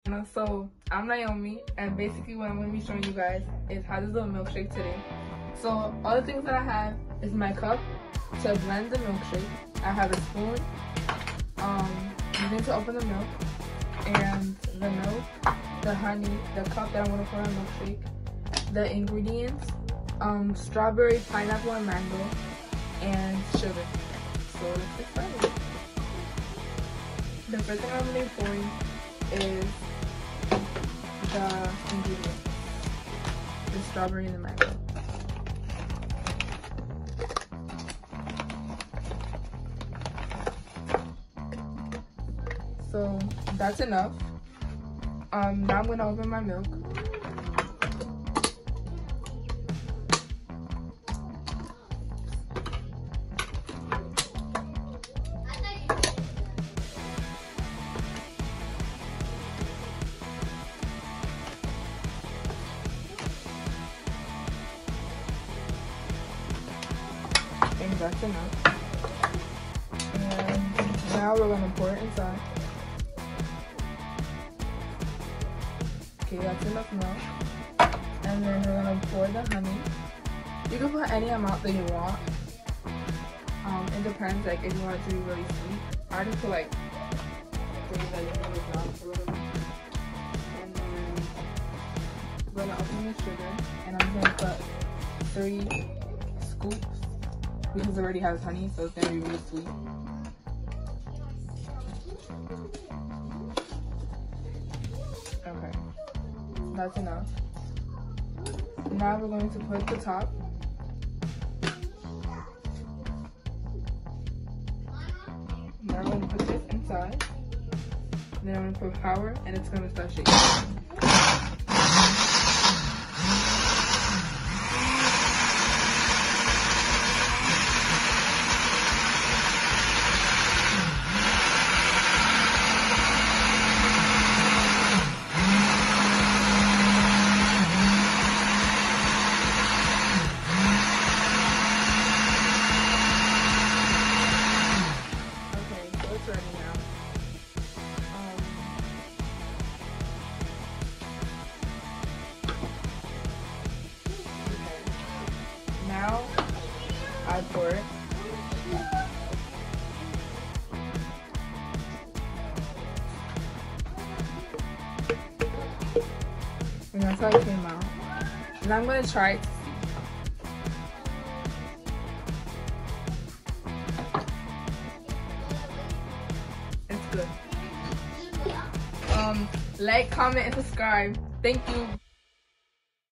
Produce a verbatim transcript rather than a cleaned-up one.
So I'm Naomi, and basically what I'm going to be showing you guys is how to do a milkshake today. So all the things that I have is my cup to blend the milkshake. I have a spoon, um, you need to open the milk, and the milk, the honey, the cup that I want to put on the milkshake, the ingredients, um, strawberry, pineapple, and mango, and sugar. So let's get started. The first thing I'm going to be pouring is the ingredients, the strawberry and the mango. So that's enough. Um, now I'm gonna open my milk. I think that's enough. And now we're gonna pour it inside. Okay, that's enough milk. And then we're gonna pour the honey. You can put any amount that you want. Um, it depends, like if you want it to be really sweet. I just put like three that you really drop a little bit. And then we're gonna open the sugar, and I'm gonna put three scoops because it already has honey, so it's gonna be really sweet. Okay. That's enough. Now we're going to put the top. Now we're going to put this inside. Then I'm going to put power, and it's going to start shaking. Ready now. Um, okay. Now I pour it. And that's how it came out. And I'm gonna try it. Good. Um, like, comment, and subscribe. Thank you.